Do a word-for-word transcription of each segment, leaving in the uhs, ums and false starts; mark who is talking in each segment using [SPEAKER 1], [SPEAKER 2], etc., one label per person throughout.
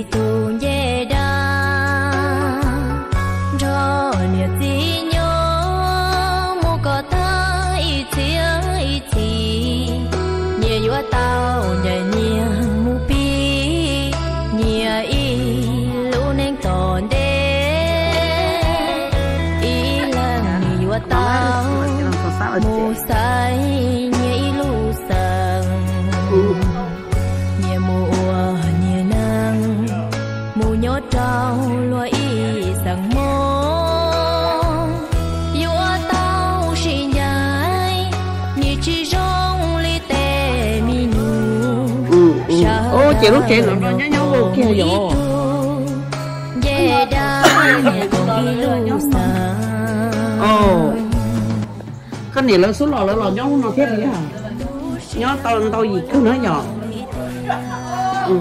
[SPEAKER 1] tu về đa cho nhẹ gì nhớ mua có thay chia thì nhẹ vua tao nhẹ nhẹ mu pi nhẹ y lu nên tòn đê y là nhẹ vua tao mu say nhẹ y lu sang nhẹ mùa nhẹ nắng mù nhớ trao loa y sang mô vua tao chỉ nhảy nhẹ chỉ rong li tê mi nu
[SPEAKER 2] ô chị lúc chị nó nhớ nhau vô kia rồi
[SPEAKER 1] về đa nhẹ con đi lu sang
[SPEAKER 2] ồ cái này là số lò là lò nhau nó thế đấy à nhớ tao tao gì cứ nói nhỏ ừ.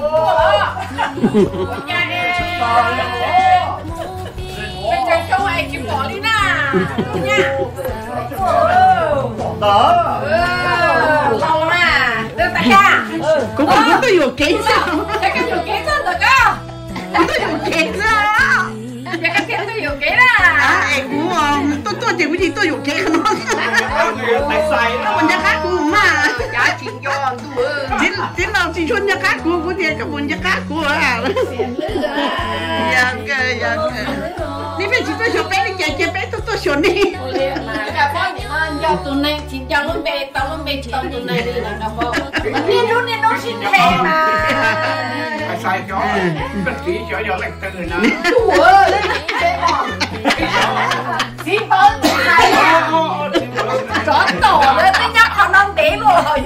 [SPEAKER 3] Bên trong châu ai chịu bỏ đi nào nha.
[SPEAKER 4] Đó.
[SPEAKER 3] Lâu mà. Đưa tay ra.
[SPEAKER 2] Cũng không có tôi vô kế sao?
[SPEAKER 3] Để cái vô kế sao rồi cơ?
[SPEAKER 2] Tôi vô kế sao?
[SPEAKER 3] Để cái tiền tôi vô kế ra.
[SPEAKER 2] À em cũng tôi tôi chỉ có gì tôi vô kế không?
[SPEAKER 4] Tại sai đó.
[SPEAKER 2] Mình nhà khác của mà.
[SPEAKER 3] Giá chín cho tôi.
[SPEAKER 2] Chính chính là chỉ chuyên nhà khác của của thì cái buồn nhà khác của à. Dạ cái dạ cái. Đi về chỉ tôi chụp bé đi chạy chạy bé tôi tôi chụp đi.
[SPEAKER 3] Cả bọn mình do tụi này chỉ cho nó bé tao nó bé tao tụi này đi là cả bọn. Nên nó nên nó xin lệ mà.
[SPEAKER 4] Tại sai chó. Bất kỳ chó nhỏ lệch từ nó.
[SPEAKER 3] Chúa ơi, bé bọn. Xin bớt tụi này. Chó tổ lên cái nhắc họ nâng đế rồi.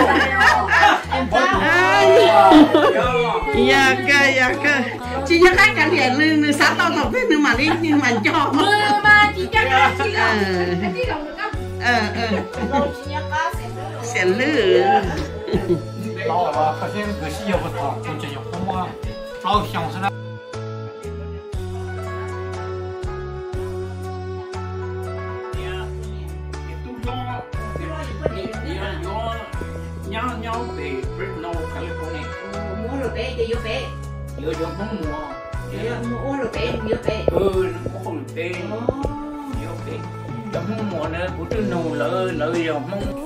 [SPEAKER 2] Dạ cái dạ cái. Chị nhớ khác chẳng hạn lư sáu tao học thế nhưng mà đi nhưng mà cho
[SPEAKER 3] mười mà chị chắc là chị là chị làm được không?
[SPEAKER 2] ờ ờ sẽ lư
[SPEAKER 4] 老了，发现个洗也不烫，就这样好嘛，老香死了。nhau nhau về Fresno, California.
[SPEAKER 3] Mua rồi bé, chị vô bé.
[SPEAKER 4] Giờ giờ không mua.
[SPEAKER 3] Mua rồi bé, vô bé.
[SPEAKER 4] Ừ, nó không được bé. Vô bé. Giờ không mua nữa, bữa trước nấu lỡ lỡ giờ không.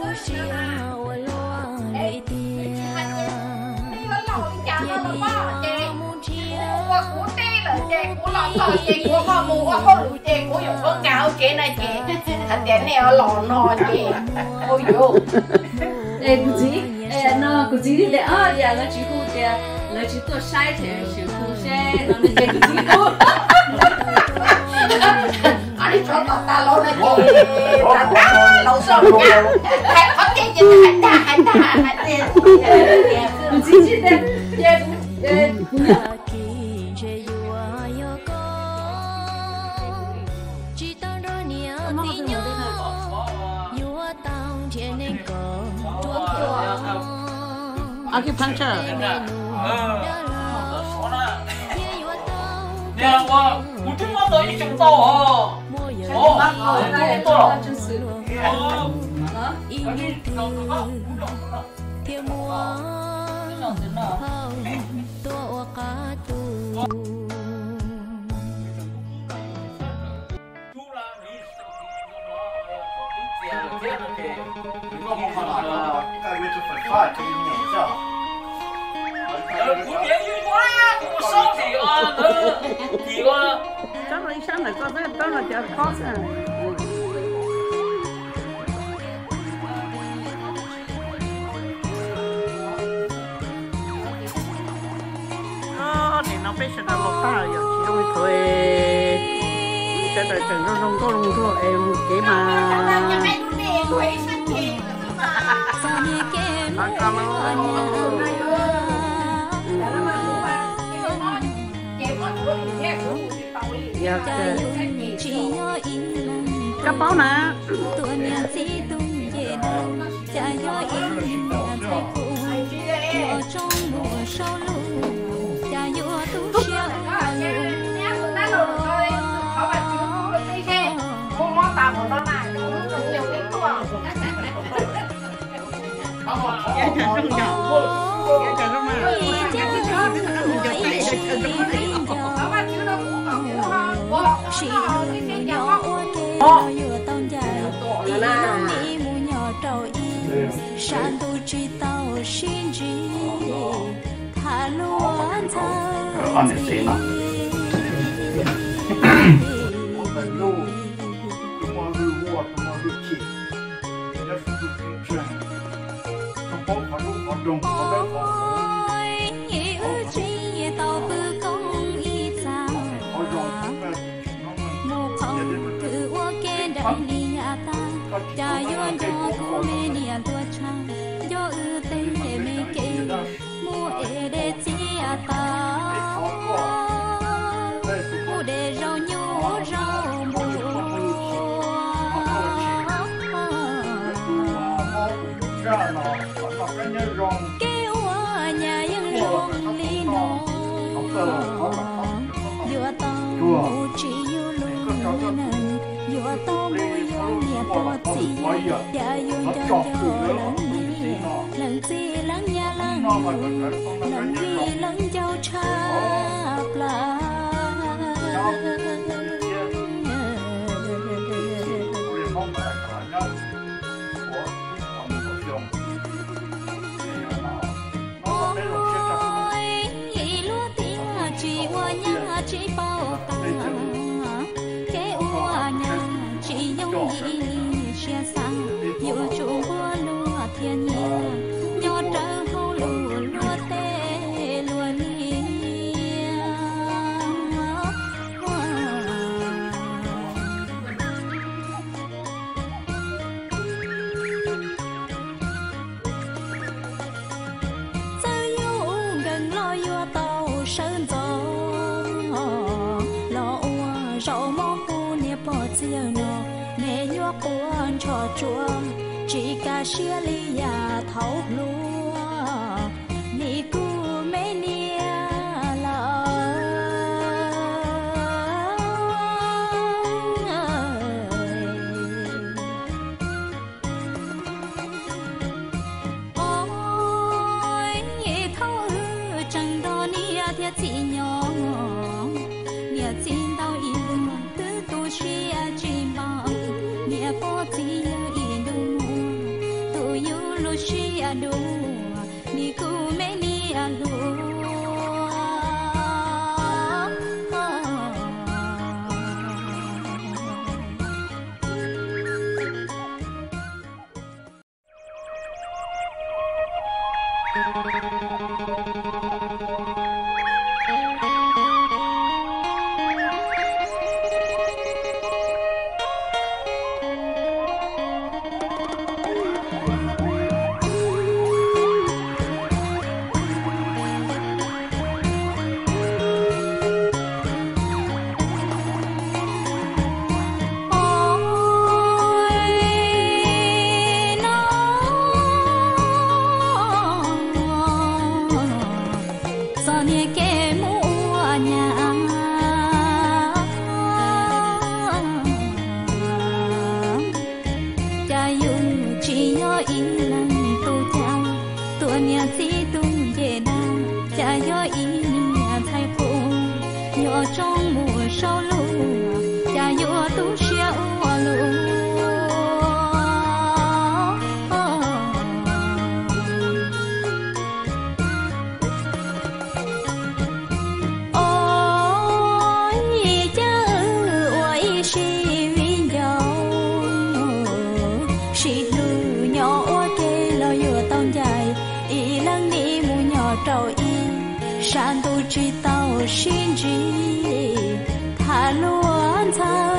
[SPEAKER 3] Của lò sò chị của con mù của con lũ chị của dùng con gạo chị này chị thật đẹp này ở lò nò chị ôi dồi
[SPEAKER 5] ê cô chị ê nó cô chị đi để ở nhà nó chỉ cô để nó chỉ tôi sai thì chỉ cô sẽ nó nên chị cô chị cô
[SPEAKER 3] anh đi cho tao ta lô này chị ta ta lẩu sò nha hay có chị chị hay ta hay ta hay ta
[SPEAKER 5] cô chị chị đây ê
[SPEAKER 2] acupuncture.
[SPEAKER 4] 야, 와, 우통만 더 이쪽 떠. 어, 어, 떠. 여기 너가
[SPEAKER 6] Tại vì tôi phải phải thì nhảy sao?
[SPEAKER 4] Cũng nhảy như quá, cũng sâu thì à, thì à.
[SPEAKER 2] Chắc là sáng này có cái đó là chờ khó sao? Đó, thì nó phải sẽ là một ta rồi, chỉ không thôi. Cái đời trường nó không có luôn thôi em chỉ mà. Dạ, các báo nè. Dạ, chả trong nhỏ. Dạ, chả trong mà. chân nó có này
[SPEAKER 3] Ở bên chứ đâu cũng còn nữa ha. Bỏ
[SPEAKER 1] Chỉ
[SPEAKER 3] nó đi đi nhà
[SPEAKER 1] nhỏ
[SPEAKER 3] con.
[SPEAKER 1] kê lo vừa tông dài ý
[SPEAKER 2] là na.
[SPEAKER 1] lòng đi mu nhỏ trâu y san tu chi tao xin chi thả luôn thơ
[SPEAKER 6] Ăn để xí nào. Một cái lô, chúng ta đi mua, chúng ta đi chỉnh, nhất là đi chỉnh chuyện. Không có phải lúc có đông, có đấy có.
[SPEAKER 1] Cha yo yo ko me ni a tua cha yo u te me ke mu e de ti a ta mu de rau nhu rau mu ke wa nhà yang long li no yo ta mu chi yo lu nan yo ta mu yo nhà ta ti ya yo yo yo lần gì lần nhà lần lần gì lần giao cha pla chỉ bao ta cái ua nhà chỉ giống như chia sang yêu chủ hoa lúa thiên nhiên nhỏ trâu hậu lúa lúa tê lúa lia sao yêu gần lo yêu tàu sơn gió rau mong u nia bỏ chiều nọ mẹ nhua cuốn trò chua chỉ cả xia li ya thấu lúa ni cu mẹ nia la ôi thấu chẳng đó nia thiệt chỉ nhỏ nia xin tao chia chim bao nia po ti in du tu yu lu chia du ni ku me ni a lu trong mùa sau lúa cha yo tu xia u lúa ôi cha ơi si vinh dầu si lư nhỏ kê lo yo tông dài y lăng đi mu nhỏ trâu y san tu chi tao xin chi thả luôn thả